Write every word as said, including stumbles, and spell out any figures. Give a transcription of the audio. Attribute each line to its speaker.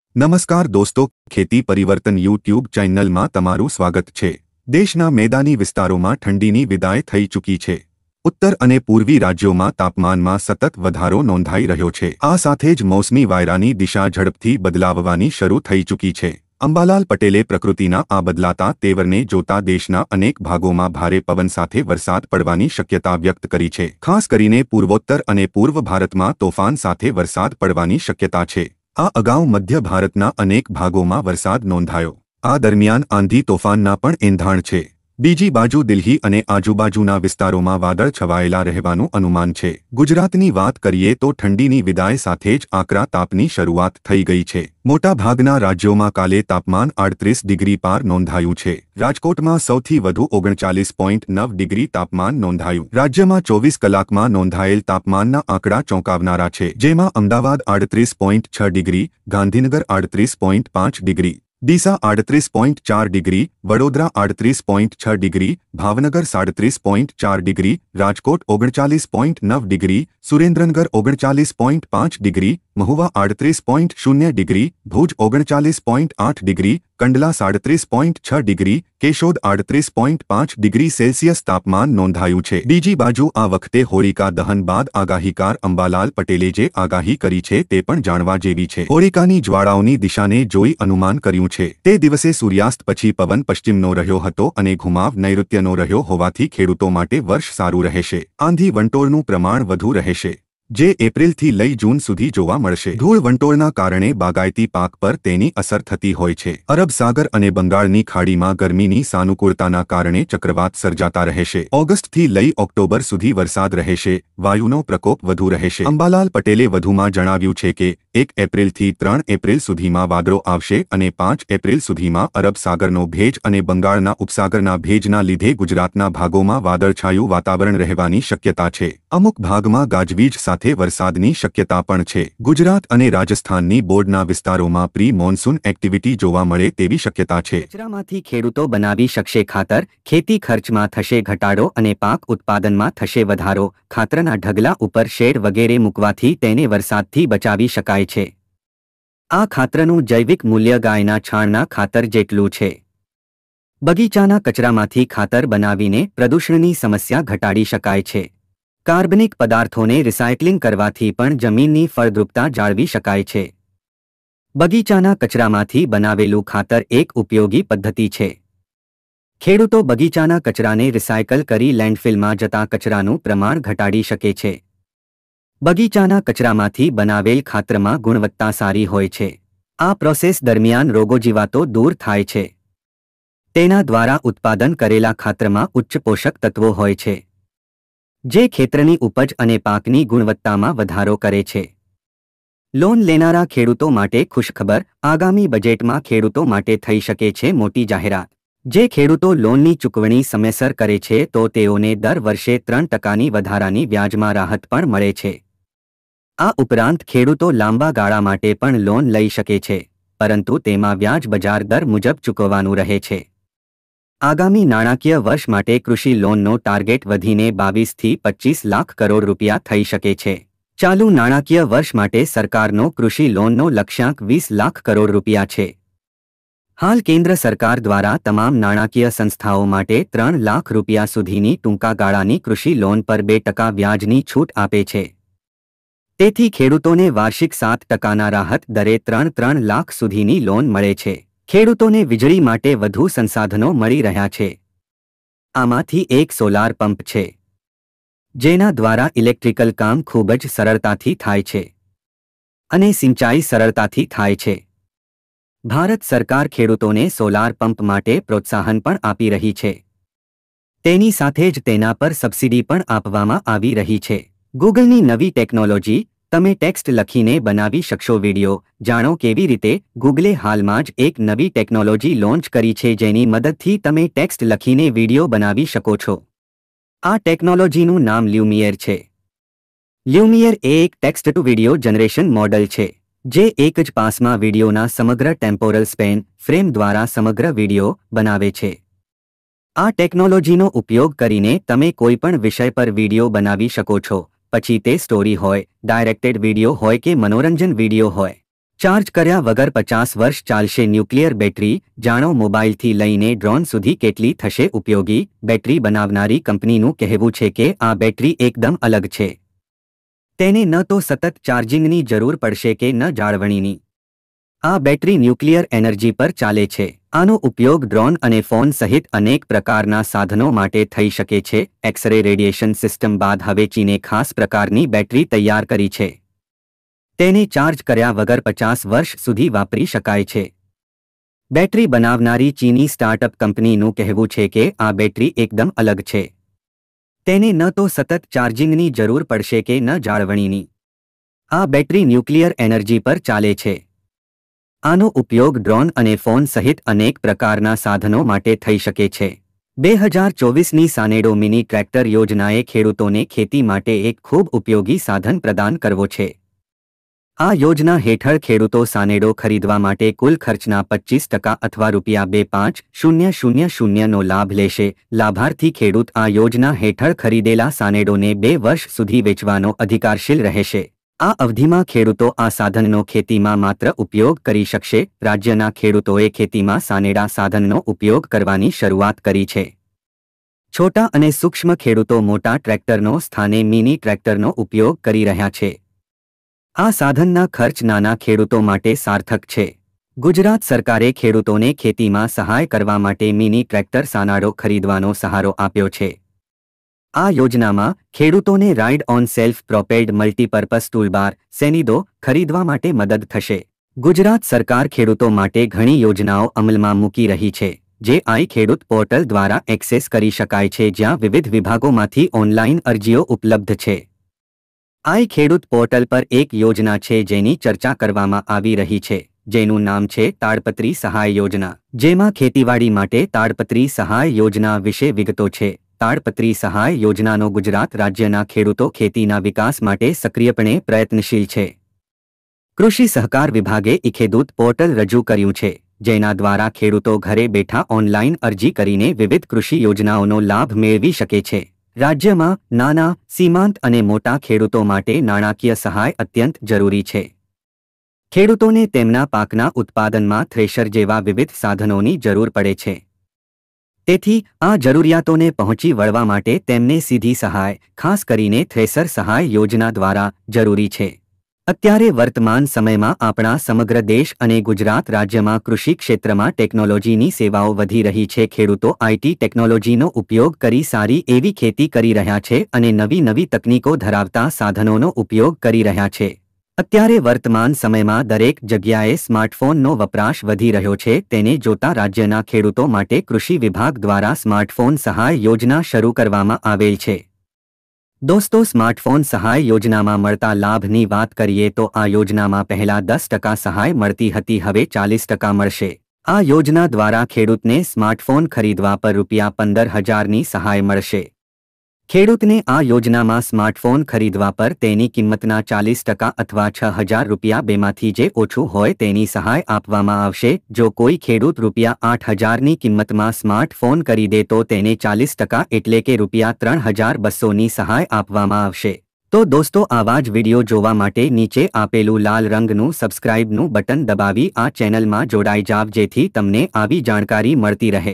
Speaker 1: નમસ્કાર દોસ્તો, ખેતી પરિવર્તન યુટ્યુબ ચેનલમાં તમારું સ્વાગત છે। દેશના મેદાની વિસ્તારોમાં ઠંડીની વિદાય થઈ ચૂકી છે। ઉત્તર અને પૂર્વી રાજ્યોમાં તાપમાનમાં સતત વધારો નોંધાઈ રહ્યો છે। આ સાથે જ મોસમી વાયરાની દિશા ઝડપથી બદલાવવાની શરૂ થઈ ચૂકી છે। અંબાલાલ પટેલે પ્રકૃતિના આ બદલાતા તેવરને જોતા દેશના અનેક ભાગોમાં ભારે પવન સાથે વરસાદ પડવાની શક્યતા વ્યક્ત કરી છે। ખાસ કરીને પૂર્વોત્તર અને પૂર્વ ભારતમાં તોફાન સાથે વરસાદ પડવાની શક્યતા છે। આ અગાઉ મધ્ય ભારતના અનેક ભાગોમાં વરસાદ નોંધાયો। આ દરમિયાન આંધી તોફાનના પણ એંધાણ છે। બીજી બાજુ દિલ્હી અને આજુબાજુના વિસ્તારોમાં વાદળ છવાયેલા રહેવાનું અનુમાન છે। ગુજરાતની વાત કરીએ તો ઠંડીની વિદાય સાથે જ આકરા તાપની શરૂઆત થઈ ગઈ છે। મોટાભાગના રાજ્યોમાં કાલે તાપમાન આડત્રીસ ડિગ્રી પાર નોંધાયું છે। રાજકોટમાં સૌથી વધુ ઓગણચાલીસ પોઈન્ટ નવ ડિગ્રી તાપમાન નોંધાયું। રાજ્યમાં ચોવીસ કલાકમાં નોંધાયેલ તાપમાનના આંકડા ચોંકાવનારા છે, જેમાં અમદાવાદ આડત્રીસ પોઈન્ટ છ ડિગ્રી, ગાંધીનગર આડત્રીસ પોઈન્ટ પાંચ ડિગ્રી, ડીસા આડત્રીસ પોઈન્ટ ચાર ડિગ્રી, વડોદરા આડત્રીસ પોઈન્ટ છ ડિગ્રી, ભાવનગર સાડત્રીસ પોઈન્ટ ચાર ડિગ્રી, રાજકોટ ઓગણચાલીસ પોઈન્ટ નવ ડિગ્રી, સુરેન્દ્રનગર ઓગણચાલીસ પોઈન્ટ પાંચ ડિગ્રી, મહુવા આડત્રીસ પોઈન્ટ શૂન્ય ડિગ્રી, ભુજ ઓગણચાલીસ પોઈન્ટ આઠ ડિગ્રી, કંડલા સાડત્રીસ પોઈન્ટ છ ડિગ્રી, કેશોદ આડત્રીસ પોઈન્ટ પાંચ ડિગ્રી સેલ્સિયસ તાપમાન નોંધાયું છે। બીજી બાજુ આ વખતે હોળિકા દહન બાદ આગાહીકાર અંબાલાલ પટેલે જે આગાહી કરી છે તે પણ જાણવા જેવી છે। હોળિકાની જ્વાળાઓની દિશાને જોઈ અનુમાન કર્યું છે। તે દિવસે સૂર્યાસ્ત પછી પવન પશ્ચિમનો રહ્યો હતો અને ઘુમાવ નૈઋત્યનો રહ્યો હોવાથી ખેડૂતો માટે વર્ષ સારું રહેશે। આંધી વંટોળનું પ્રમાણ વધુ રહેશે, જે એપ્રિલથી લઈ જૂન સુધી જોવા મળશે। ધૂળ વંટોળના કારણે બાગાયતી પાક પર તેની અસર થતી હોય છે। અરબ સાગર અને બંગાળની ખાડીમાં ગરમીની સાનુકૂળતાના કારણે ચક્રવાત સર્જાતા રહેશે। ઓગસ્ટથી લઈ ઓક્ટોબર સુધી વરસાદ રહેશે। વાયુનો પ્રકોપ વધુ રહેશે। અંબાલાલ પટેલે વધુમાં જણાવ્યું છે કે એક એપ્રિલથી ત્રણ એપ્રિલ સુધીમાં વાદળો આવશે અને પાંચ એપ્રિલ સુધીમાં અરબ સાગરનો ભેજ અને બંગાળના ઉપસાગરના ભેજના લીધે ગુજરાતના ભાગોમાં વાદળછાયું વાતાવરણ રહેવાની શક્યતા છે। અમુક ભાગમાં ગાજવીજ સાથે વરસાદની શક્યતા પણ છે। ગુજરાત અને રાજસ્થાનની બોર્ડના વિસ્તારોમાં પ્રી મોન્સૂન એક્ટિવિટી જોવા મળે તેવી શક્યતા છે।
Speaker 2: કચરામાંથી ખેડૂતો બનાવી શકશે ખાતર, ખેતી ખર્ચમાં થશે ઘટાડો અને પાક ઉત્પાદનમાં થશે વધારો। ખાતરના ઢગલા ઉપર શેડ વગેરે મૂકવાથી તેને વરસાદથી બચાવી શકાય છે। આ ખાતરનું જૈવિક મૂલ્ય ગાયના છાણના ખાતર જેટલું છે। બગીચાના કચરામાંથી ખાતર બનાવીને પ્રદૂષણની સમસ્યા ઘટાડી શકાય છે। કાર્બનિક પદાર્થોને રિસાયક્લિંગ કરવાથી પણ જમીનની ફળદ્રુપતા જાળવી શકાય છે। બગીચાના કચરામાંથી બનાવેલું ખાતર એક ઉપયોગી પદ્ધતિ છે। ખેડૂતો બગીચાના કચરાને રિસાયકલ કરી લેન્ડફિલમાં જતા કચરાનું પ્રમાણ ઘટાડી શકે છે। બગીચાના કચરામાંથી બનાવેલ ખાતરમાં ગુણવત્તા સારી હોય છે। આ પ્રોસેસ દરમિયાન રોગોજીવાતો દૂર થાય છે। તેના દ્વારા ઉત્પાદન કરેલા ખાતરમાં ઉચ્ચ પોષક તત્વો હોય છે, જે ખેતરની ઉપજ અને પાકની ગુણવત્તામાં વધારો કરે છે। લોન લેનારા ખેડૂતો માટે ખુશખબર, આગામી બજેટમાં ખેડૂતો માટે થઈ શકે છે મોટી જાહેરાત। જે ખેડૂતો લોનની ચૂકવણી સમયસર કરે છે તો તેઓને દર વર્ષે ત્રણ ટકાની વધારાની વ્યાજમાં રાહત પણ મળે છે। આ ઉપરાંત ખેડૂતો લાંબા ગાળા માટે પણ લોન લઈ શકે છે, પરંતુ તેમાં વ્યાજ બજાર દર મુજબ ચૂકવવાનું રહે છે। આગામી નાણાકીય વર્ષ માટે કૃષિ લોનનો ટાર્ગેટ વધીને બાવીસ થી પચીસ લાખ કરોડ રૂપિયા થઈ શકે છે। ચાલુ નાણાકીય વર્ષ માટે સરકારનો કૃષિ લોનનો લક્ષ્યાંક વીસ લાખ કરોડ રૂપિયા છે। હાલ કેન્દ્ર સરકાર દ્વારા તમામ નાણાકીય સંસ્થાઓ માટે ત્રણ લાખ રૂપિયા સુધીની ટૂંકા ગાળાની કૃષિ લોન પર બે ટકા વ્યાજની છૂટ આપે છે। તેથી ખેડૂતોને વાર્ષિક સાત ટકાના રાહત દરે ત્રણ ત્રણ લાખ સુધીની લોન મળે છે। ખેડૂતોને વીજળી માટે વધુ સંસાધનો મળી રહ્યા છે। આમાંથી એક સોલાર પંપ છે, જેના દ્વારા ઇલેક્ટ્રિકલ કામ ખૂબ જ સરળતાથી થાય છે અને સિંચાઈ સરળતાથી થાય છે। ભારત સરકાર ખેડૂતોને સોલાર પંપ માટે પ્રોત્સાહન પણ આપી રહી છે। તેની સાથે જ તેના પર સબસિડી પણ આપવામાં આવી રહી છે। ગૂગલની નવી ટેકનોલોજી, તમે ટેક્સ્ટ લખીને બનાવી શકશો વિડિયો। જાણો કેવી રીતે। ગૂગલે હાલમાં જ એક નવી ટેકનોલોજી લોન્ચ કરી છે જેની મદદથી તમે ટેક્સ્ટ લખીને વિડિયો બનાવી શકો છો। આ ટેકનોલોજીનું નામ લ્યુમિયર છે। લ્યુમિયર એ એક text to video generation model છે, જે એક જ પાસમાં વિડિયોના સમગ્ર ટેમ્પોરલ સ્પેન ફ્રેમ દ્વારા સમગ્ર વિડિયો બનાવે છે। આ ટેકનોલોજીનો ઉપયોગ કરીને તમે કોઈપણ વિષય પર વિડિયો બનાવી શકો છો, પછી તે સ્ટોરી હોય, ડાયરેક્ટેડ વિડિયો હોય કે મનોરંજન વિડિયો હોય। ચાર્જ કર્યા વગર પચાસ વર્ષ ચાલશે ન્યુક્લિયર બેટરી. જાણો મોબાઈલથી લઈને ડ્રોન સુધી કેટલી થશે ઉપયોગી. બેટરી બનાવનારી કંપનીનું કહેવું છે કે આ બેટરી એકદમ અલગ છે. તેને ન તો સતત ચાર્જિંગની જરૂર પડશે કે ન જાળવણીની. આ બેટરી ન્યુક્લિયર એનર્જી પર ચાલે છે. આનો ઉપયોગ ડ્રોન અને ફોન સહિત અનેક પ્રકારના સાધનો માટે થઈ શકે છે. એક્સ-રે રેડિયેશન સિસ્ટમ બાદ હવે ચીને ખાસ પ્રકારની બેટરી તૈયાર કરી છે. તેને ચાર્જ કર્યા વગર પચાસ વર્ષ સુધી વાપરી શકાય છે. બેટરી બનાવનારી ચીની સ્ટાર્ટઅપ કંપનીનું કહેવું છે કે આ બેટરી એકદમ અલગ છે. તેને ન તો સતત ચાર્જિંગની જરૂર પડશે કે ન જાળવણીની. આ બેટરી ન્યુક્લિયર એનર્જી પર ચાલે છે. આનો ઉપયોગ ડ્રોન અને ફોન સહિત અનેક પ્રકારના સાધનો માટે થઈ શકે છે. બે હજાર ચોવીસની સાનેડો મિની ટ્રેક્ટર યોજનાએ ખેડૂતોને ખેતી માટે એક ખૂબ ઉપયોગી સાધન પ્રદાન કરવો છે. આ યોજના હેઠળ ખેડૂતો સાનેડો ખરીદવા માટે કુલ ખર્ચના પચીસ ટકા અથવા રૂપિયા બે પાંચ શૂન્ય શૂન્ય શૂન્યનો લાભ લેશે. લાભાર્થી ખેડૂત આ યોજના હેઠળ ખરીદેલા સાનેડોને બે વર્ષ સુધી વેચવાનો અધિકારશીલ રહેશે. આ અવધિમાં ખેડૂતો આ સાધનનો ખેતીમાં માત્ર ઉપયોગ કરી શકશે. રાજ્યના ખેડૂતોએ ખેતીમાં સાનેડા સાધનનો ઉપયોગ કરવાની શરૂઆત કરી છે. છોટા અને સૂક્ષ્મ ખેડૂતો મોટા ટ્રેક્ટરનો સ્થાને મિની ટ્રેક્ટરનો ઉપયોગ કરી રહ્યા છે. આ સાધનના ખર્ચ નાના ખેડૂતો માટે સાર્થક છે. ગુજરાત સરકારે ખેડૂતોને ખેતીમાં સહાય કરવા માટે મિની ટ્રેક્ટર સાનાડો ખરીદવાનો સહારો આપ્યો છે. આ યોજનામાં ખેડૂતોને ride on self propelled multipurpose toolbar સેનિડો ખરીદવા માટે મદદ થશે. ગુજરાત સરકાર ખેડૂતો માટે ઘણી યોજનાઓ અમલમાં મૂકી રહી છે, જે આઈ ખેડૂત પોર્ટલ દ્વારા એક્સેસ કરી શકાય છે, જ્યાં વિવિધ વિભાગોમાંથી ઓનલાઈન અરજીઓ ઉપલબ્ધ છે. આઈ ખેડૂત પોર્ટલ પર એક યોજના છે જેની ચર્ચા કરવામાં આવી રહી છે, જેનું નામ છે તાડપત્રી સહાય યોજના. જેમાં ખેતીવાડી માટે તાડપત્રી સહાય યોજના વિશે વિગતો છે. તાડપત્રી સહાય યોજનાનો ગુજરાત રાજ્યના ખેડૂતો ખેતીના વિકાસ માટે સક્રિયપણે પ્રયત્નશીલ છે. કૃષિ સહકાર વિભાગે ઈખેડૂત પોર્ટલ રજૂ કર્યું છે, જેના દ્વારા ખેડૂતો ઘરે બેઠા ઓનલાઈન અરજી કરીને વિવિધ કૃષિ યોજનાઓનો લાભ મેળવી શકે છે. રાજ્યમાં નાના, સીમાંત અને મોટા ખેડૂતો માટે નાણાકીય સહાય અત્યંત જરૂરી છે. ખેડૂતોને તેમના પાકના ઉત્પાદનમાં થ્રેશર જેવા વિવિધ સાધનોની જરૂર પડે છે. તેથી આ જરૂરિયાતોને પહોંચી વળવા માટે તેમને સીધી સહાય, ખાસ કરીને થ્રેસર સહાય યોજના દ્વારા જરૂરી છે. અત્યારે વર્તમાન સમયમાં આપણા સમગ્ર દેશ અને ગુજરાત રાજ્યમાં કૃષિ ક્ષેત્રમાં ટેકનોલોજીની સેવાઓ વધી રહી છે. ખેડૂતો આઈટી ટેકનોલોજીનો ઉપયોગ કરી સારી એવી ખેતી કરી રહ્યા છે અને નવી નવી તકનીકો ધરાવતા સાધનોનો ઉપયોગ કરી રહ્યા છે. અત્યારે વર્તમાન સમયમાં દરેક જગ્યાએ સ્માર્ટફોનનો વપરાશ વધી રહ્યો છે. તેને જોતા રાજ્યના ખેડૂતો માટે કૃષિ વિભાગ દ્વારા સ્માર્ટફોન સહાય યોજના શરૂ કરવામાં આવેલ છે. દોસ્તો, સ્માર્ટફોન સહાય યોજનામાં મળતા લાભની વાત કરીએ તો આ યોજનામાં પહેલા દસ ટકા સહાય મળતી હતી, હવે ચાલીસ ટકા મળશે. આ યોજના દ્વારા ખેડૂતને સ્માર્ટફોન ખરીદવા પર રૂપિયા પંદર હજારની સહાય મળશે. ખેડૂતને આ યોજનામાં સ્માર્ટફોન ખરીદવા પર તેની કિંમતના ચાલીસ ટકા અથવા છ હજાર રૂપિયા બેમાંથી જે ઓછું હોય તેની સહાય આપવામાં આવશે. જો કોઈ ખેડૂત રૂપિયા આઠ હજારની કિંમતમાં સ્માર્ટફોન ખરીદે તો તેને ચાલીસ ટકા એટલે કે રૂપિયા ત્રણ હજાર બસોની સહાય આપવામાં આવશે. તો દોસ્તો, આવા જ વિડીયો જોવા માટે નીચે આપેલું લાલ રંગનું સબસ્ક્રાઇબનું બટન દબાવી આ ચેનલમાં જોડાઈ જાવ, જેથી તમને આવી જાણકારી મળતી રહે.